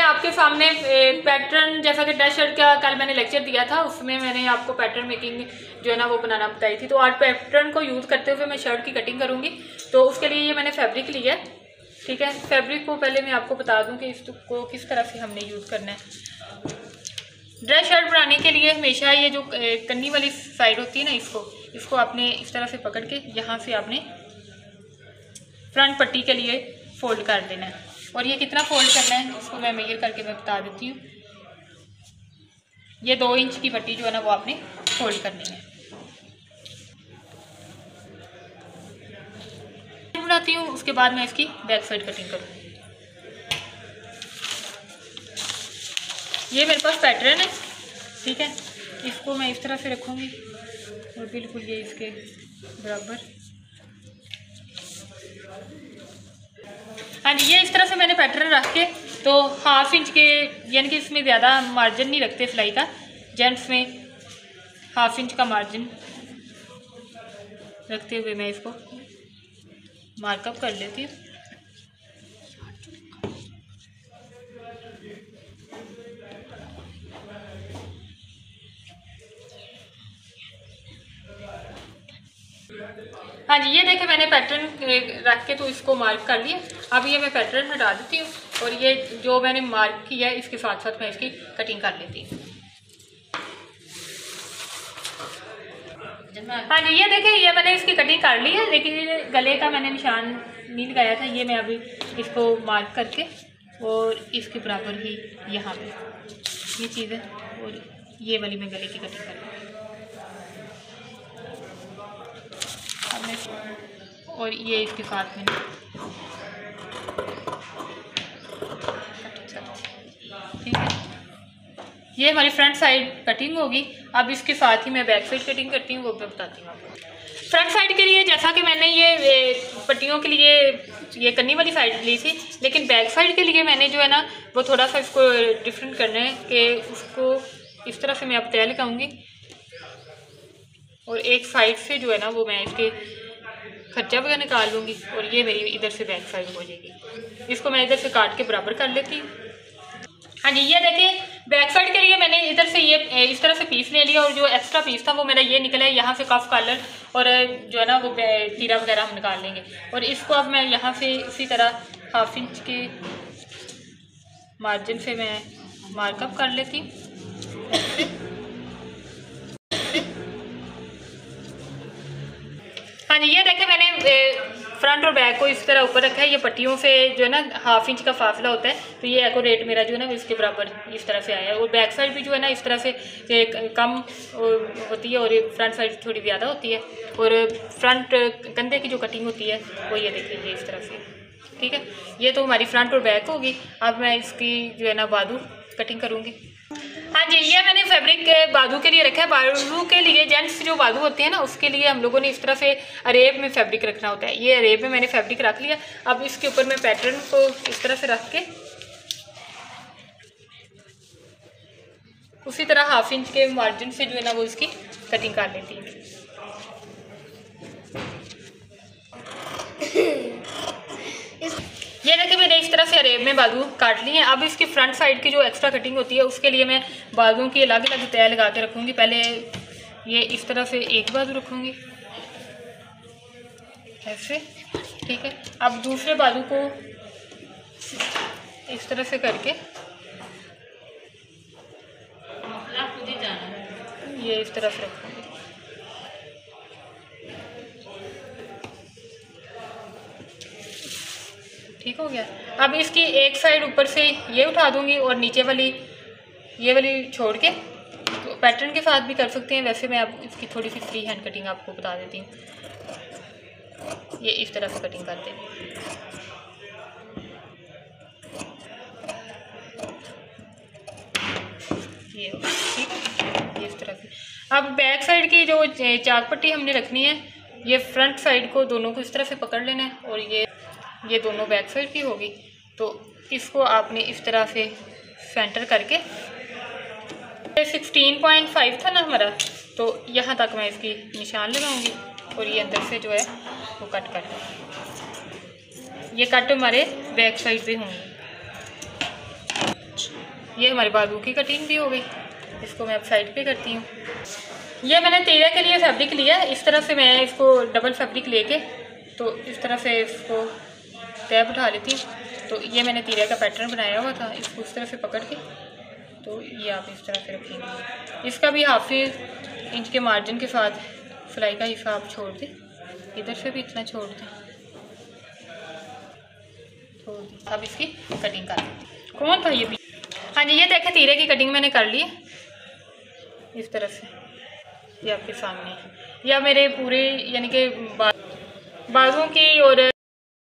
आपके सामने पैटर्न, जैसा कि ड्रेस शर्ट का कल मैंने लेक्चर दिया था, उसमें मैंने आपको पैटर्न मेकिंग जो है ना वो बनाना बताई थी। तो आज पैटर्न को यूज़ करते हुए मैं शर्ट की कटिंग करूँगी। तो उसके लिए ये मैंने फैब्रिक लिया है, ठीक है। फैब्रिक को पहले मैं आपको बता दूँ कि इसको किस तरह से हमने यूज़ करना है। ड्रेस शर्ट बनाने के लिए हमेशा ये जो कन्नी वाली साइड होती है ना, इसको आपने इस तरह से पकड़ के यहाँ से आपने फ्रंट पट्टी के लिए फोल्ड कर देना है। और ये कितना फोल्ड करना है उसको मैं मेजर करके मैं बता देती हूँ। ये 2 इंच की पट्टी जो है ना वो आपने फोल्ड करनी है। बनाती हूँ, उसके बाद मैं इसकी बैक साइड कटिंग करूँगी। ये मेरे पास पैटर्न है, ठीक है। इसको मैं इस तरह से रखूँगी और बिल्कुल ये इसके बराबर। हाँ जी, ये इस तरह से मैंने पैटर्न रख के तो 1/2 इंच के, यानी कि इसमें ज़्यादा मार्जिन नहीं रखते सिलाई का। जेंट्स में 1/2 इंच का मार्जिन रखते हुए मैं इसको मार्कअप कर लेती हूँ। हाँ जी, ये देखें मैंने पैटर्न रख के तो इसको मार्क कर लिया। अब ये मैं पैटर्न हटा देती हूँ और ये जो मैंने मार्क किया है इसके साथ साथ मैं इसकी कटिंग कर लेती हूँ। हाँ जी, ये देखें ये मैंने इसकी कटिंग कर ली है, लेकिन गले का मैंने निशान नहीं लगाया था। ये मैं अभी इसको मार्क करके और इसके बराबर ही यहाँ पे ये चीज़ है और ये वाली मैं गले की कटिंग कर लूँ। और ये इसके साथ में ठीक है। ये हमारी फ्रंट साइड कटिंग होगी। अब इसके साथ ही मैं बैक साइड कटिंग करती हूँ, वो मैं बताती हूँ आपको। फ्रंट साइड के लिए जैसा कि मैंने ये पट्टियों के लिए ये कन्नी वाली साइड ली थी, लेकिन बैक साइड के लिए मैंने जो है ना वो थोड़ा सा इसको डिफरेंट करना है कि उसको इस तरह से मैं अब तय लगाऊंगी और एक साइड से जो है ना वो मैं इसके खर्चा वगैरह निकाल लूँगी और ये मेरी इधर से बैक साइड हो जाएगी। इसको मैं इधर से काट के बराबर कर लेती हूँ। हाँ जी, ये देखिए बैक साइड के लिए मैंने इधर से ये इस तरह से पीस ले लिया और जो एक्स्ट्रा पीस था वो मेरा ये निकला है। यहाँ से कफ कॉलर और जो है ना वो तीरा वगैरह हम निकाल लेंगे और इसको अब मैं यहाँ से इसी तरह 1/2 इंच के मार्जिन से मैं मार्कअप कर लेती हूँ। हाँ जी, ये देखें मैंने फ्रंट और बैक को इस तरह ऊपर रखा है। ये पट्टियों से जो है ना 1/2 इंच का फासला होता है, तो ये एक्यूरेट मेरा जो है ना इसके बराबर इस तरह से आया है। और बैक साइड भी जो है ना इस तरह से कम होती है और फ्रंट साइड थोड़ी ज़्यादा होती है। और फ्रंट कंधे की जो कटिंग होती है वो ये देखिए ये इस तरह से, ठीक है। ये तो हमारी फ्रंट और बैक होगी। अब मैं इसकी जो है ना बाजू कटिंग करूँगी। हाँ जी, ये मैंने फैब्रिक के बाजू के लिए रखा है। बाजू के लिए जेंट्स जो बाजू होते हैं ना उसके लिए हम लोगों ने इस तरह से अरेब में फैब्रिक रखना होता है। ये अरेब में मैंने फैब्रिक रख लिया। अब इसके ऊपर मैं पैटर्न को इस तरह से रख के उसी तरह 1/2 इंच के मार्जिन से जो है ना वो इसकी कटिंग कर लेती है। ये देखिए मैंने इस तरह से अरेब में बाजू काट ली है। अब इसकी फ्रंट साइड की जो एक्स्ट्रा कटिंग होती है उसके लिए मैं बाजुओं की अलग अलग तय लगा के रखूँगी। पहले ये इस तरह से एक बाजू रखूँगी ऐसे, ठीक है। अब दूसरे बाजू को इस तरह से करके ये इस तरह से रखूँगी। ठीक हो गया। अब इसकी एक साइड ऊपर से ये उठा दूंगी और नीचे वाली ये वाली छोड़ के तो पैटर्न के साथ भी कर सकते हैं। वैसे मैं अब इसकी थोड़ी सी फ्री हैंड कटिंग आपको बता देती हूँ। ये इस तरह से कटिंग करते हैं। ये ठीक है, ये इस तरह से। अब बैक साइड की जो चाक पट्टी हमने रखनी है, ये फ्रंट साइड को दोनों को इस तरह से पकड़ लेना है और ये दोनों बैक साइड की होगी। तो इसको आपने इस तरह से सेंटर करके 16.5 था ना हमारा, तो यहाँ तक मैं इसकी निशान लगाऊंगी और ये अंदर से जो है वो कट कर दूँगी। ये कट हमारे बैक साइड पे होंगे। ये हमारे बाजू की कटिंग भी हो गई। इसको मैं अब साइड पे करती हूँ। ये मैंने तीरे के लिए फैब्रिक लिया, इस तरह से मैं इसको डबल फैब्रिक लेके तो इस तरह से इसको तय उठा लेती हूँ। तो ये मैंने तीरे का पैटर्न बनाया हुआ था, इसको इस तरह से पकड़ के तो ये आप इस तरह से रखेंगे। इसका भी 1/2 इंच के मार्जिन के साथ सिलाई का हिस्सा आप छोड़ दें, इधर से भी इतना छोड़ दें। अब इसकी कटिंग कर लेते। कौन था ये भी? हाँ जी, ये देखें तीरे की कटिंग मैंने कर ली है इस तरह से, ये आपके सामने है। या मेरे पूरे यानी कि बाजू की और